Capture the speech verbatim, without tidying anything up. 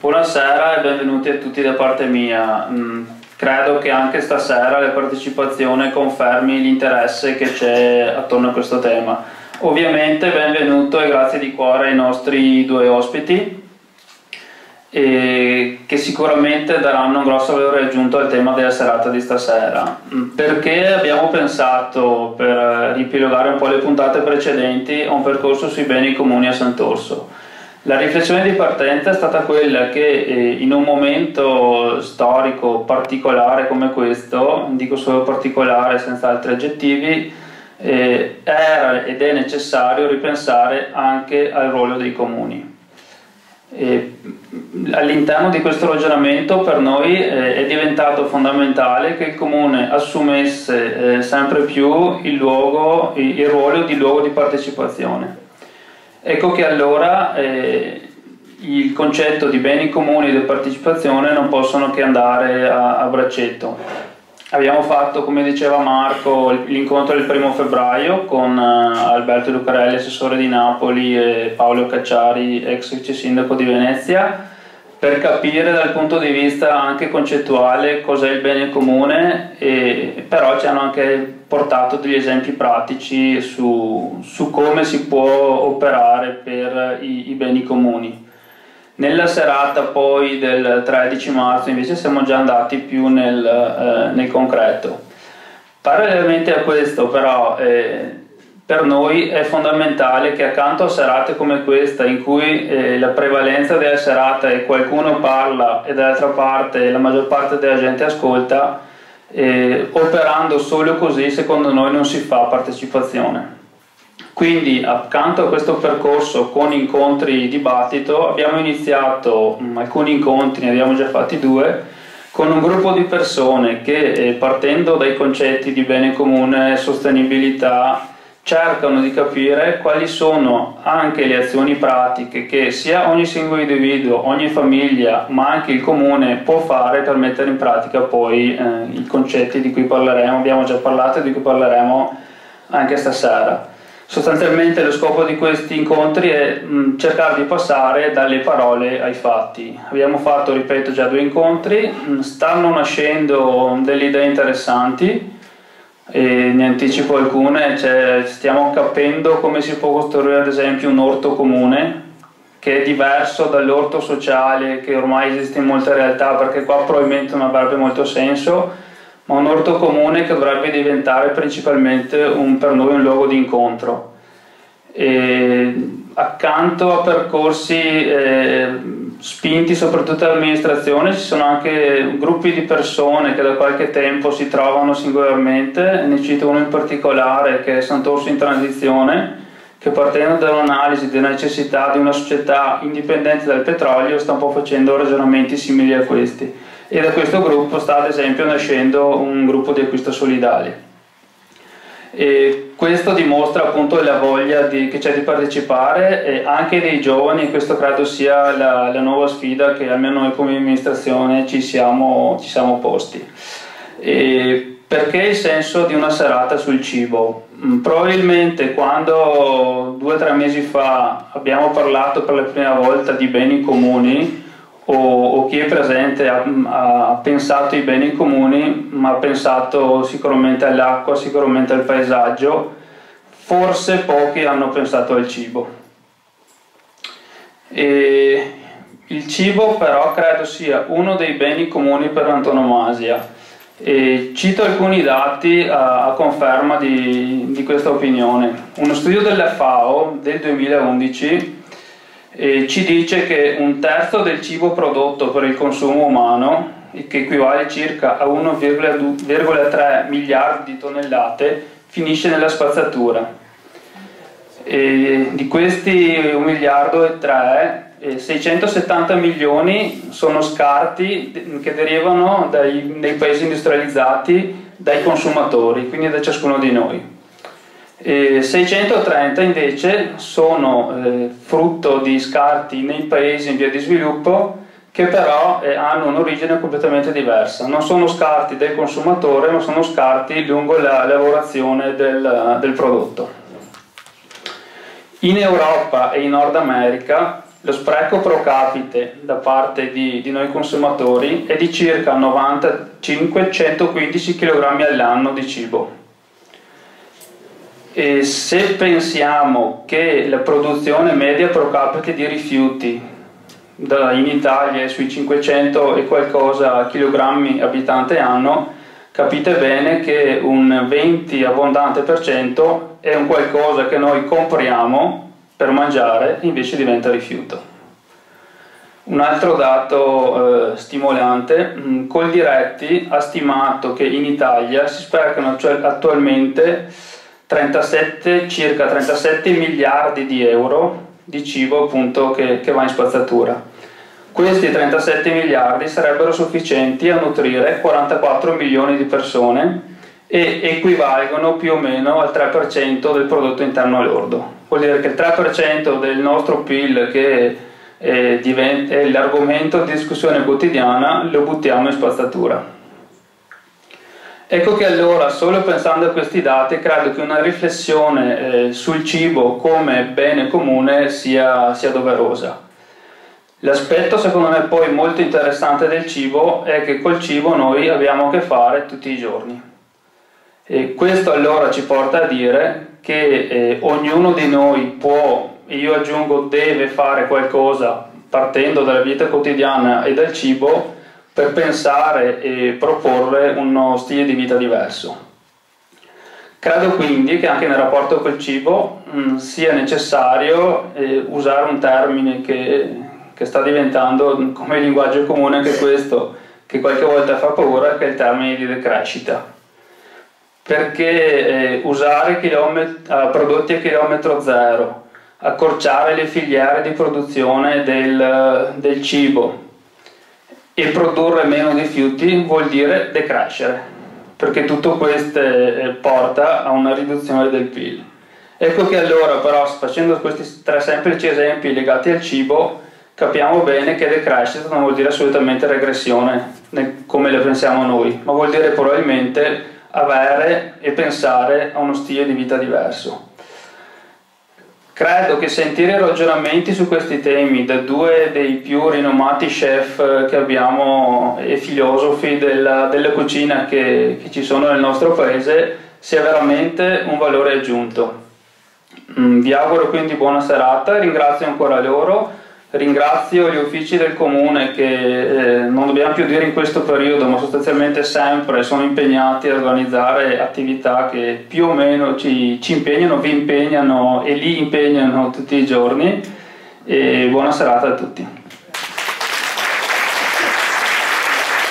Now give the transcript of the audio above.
Buonasera e benvenuti a tutti da parte mia. Mm, credo che anche stasera la partecipazione confermi l'interesse che c'è attorno a questo tema. Ovviamente benvenuto e grazie di cuore ai nostri due ospiti e che sicuramente daranno un grosso valore aggiunto al tema della serata di stasera. Perché abbiamo pensato, per riepilogare un po' le puntate precedenti, a un percorso sui beni comuni a Sant'Orso. La riflessione di partenza è stata quella che eh, in un momento storico particolare come questo, dico solo particolare senza altri aggettivi, eh, era ed è necessario ripensare anche al ruolo dei comuni. All'interno di questo ragionamento per noi eh, è diventato fondamentale che il comune assumesse eh, sempre più il, luogo, il, il ruolo di luogo di partecipazione. Ecco che allora eh, il concetto di beni comuni e di partecipazione non possono che andare a, a braccetto. Abbiamo fatto, come diceva Marco, l'incontro del primo febbraio con uh, Alberto Lucarelli, assessore di Napoli, e Paolo Cacciari, ex vice sindaco di Venezia, per capire dal punto di vista anche concettuale cos'è il bene comune, e però ci hanno anche portato degli esempi pratici su, su come si può operare per i, i beni comuni. Nella serata poi del tredici marzo invece siamo già andati più nel, eh, nel concreto. Parallelamente a questo però eh, per noi è fondamentale che accanto a serate come questa, in cui eh, la prevalenza della serata è qualcuno parla e dall'altra parte la maggior parte della gente ascolta, eh, operando solo così secondo noi non si fa partecipazione. Quindi accanto a questo percorso con incontri dibattito abbiamo iniziato mh, alcuni incontri, ne abbiamo già fatti due, con un gruppo di persone che eh, partendo dai concetti di bene comune e sostenibilità cercano di capire quali sono anche le azioni pratiche che sia ogni singolo individuo, ogni famiglia, ma anche il comune può fare per mettere in pratica poi eh, i concetti di cui parleremo, abbiamo già parlato e di cui parleremo anche stasera. Sostanzialmente lo scopo di questi incontri è mh, cercare di passare dalle parole ai fatti. Abbiamo fatto, ripeto, già due incontri, mh, stanno nascendo delle idee interessanti, e ne anticipo alcune, cioè, stiamo capendo come si può costruire ad esempio un orto comune, che è diverso dall'orto sociale che ormai esiste in molte realtà, perché qua probabilmente non avrebbe molto senso, ma un orto comune che dovrebbe diventare principalmente un, per noi un luogo di incontro. E accanto a percorsi eh, spinti soprattutto dall'amministrazione ci sono anche gruppi di persone che da qualche tempo si trovano singolarmente, ne cito uno in particolare che è Sant'Orso in Transizione, che partendo dall'analisi della necessità di una società indipendente dal petrolio sta un po' facendo ragionamenti simili a questi. E da questo gruppo sta ad esempio nascendo un gruppo di acquisto solidale. E questo dimostra appunto la voglia di, che c'è di partecipare e anche dei giovani, e questo credo sia la, la nuova sfida che almeno noi come amministrazione ci siamo, ci siamo posti. E perché il senso di una serata sul cibo? Probabilmente quando due o tre mesi fa abbiamo parlato per la prima volta di beni comuni, O, o chi è presente ha, ha pensato ai beni comuni, ma ha pensato sicuramente all'acqua, sicuramente al paesaggio, forse pochi hanno pensato al cibo. E il cibo però credo sia uno dei beni comuni per antonomasia. E cito alcuni dati a, a conferma di, di questa opinione. Uno studio della FAO del duemilaundici E ci dice che un terzo del cibo prodotto per il consumo umano, che equivale circa a uno virgola tre miliardi di tonnellate, finisce nella spazzatura. E di questi un miliardo e tre, seicentosettanta milioni sono scarti che derivano dai, dai paesi industrializzati, dai consumatori, quindi da ciascuno di noi. E seicentotrenta invece sono eh, frutto di scarti nei paesi in via di sviluppo che però eh, hanno un'origine completamente diversa. Non sono scarti del consumatore, ma sono scarti lungo la lavorazione del, del prodotto. In Europa e in Nord America Lo spreco pro capite da parte di, di noi consumatori è di circa novantacinque centoquindici chilogrammi all'anno di cibo. E se pensiamo che la produzione media pro capite di rifiuti in Italia è sui cinquecento e qualcosa chilogrammi abitante anno, capite bene che un venti abbondante per cento è un qualcosa che noi compriamo per mangiare e invece diventa rifiuto. Un altro dato eh, stimolante, mh, Coldiretti ha stimato che in Italia si sprecano cioè, attualmente trentasette, circa trentasette miliardi di euro di cibo appunto che, che va in spazzatura. Questi trentasette miliardi sarebbero sufficienti a nutrire quarantaquattro milioni di persone e equivalgono più o meno al tre per cento del prodotto interno lordo. Vuol dire che il tre per cento del nostro P I L, che è, è l'argomento di discussione quotidiana, lo buttiamo in spazzatura. Ecco che allora, solo pensando a questi dati, credo che una riflessione eh, sul cibo come bene comune sia, sia doverosa. L'aspetto secondo me poi molto interessante del cibo è che col cibo noi abbiamo a che fare tutti i giorni. E questo allora ci porta a dire che eh, ognuno di noi può, e io aggiungo deve fare qualcosa partendo dalla vita quotidiana e dal cibo per pensare e proporre uno stile di vita diverso. Credo quindi che anche nel rapporto col cibo mh, sia necessario eh, usare un termine che, che sta diventando come linguaggio comune anche questo, che qualche volta fa paura, che è il termine di decrescita. Perché eh, usare chilomet- eh, prodotti a chilometro zero, accorciare le filiere di produzione del, del cibo e produrre meno rifiuti vuol dire decrescere, perché tutto questo eh, porta a una riduzione del P I L. Ecco che allora però, facendo questi tre semplici esempi legati al cibo, capiamo bene che decrescita non vuol dire assolutamente regressione, come la pensiamo noi, ma vuol dire probabilmente avere e pensare a uno stile di vita diverso. Credo che sentire ragionamenti su questi temi da due dei più rinomati chef che abbiamo e filosofi della, della cucina che, che ci sono nel nostro paese sia veramente un valore aggiunto. Vi auguro quindi buona serata, ringrazio ancora loro. Ringrazio gli uffici del comune che eh, non dobbiamo più dire in questo periodo, ma sostanzialmente sempre sono impegnati a organizzare attività che più o meno ci, ci impegnano, vi impegnano e li impegnano tutti i giorni. E buona serata a tutti.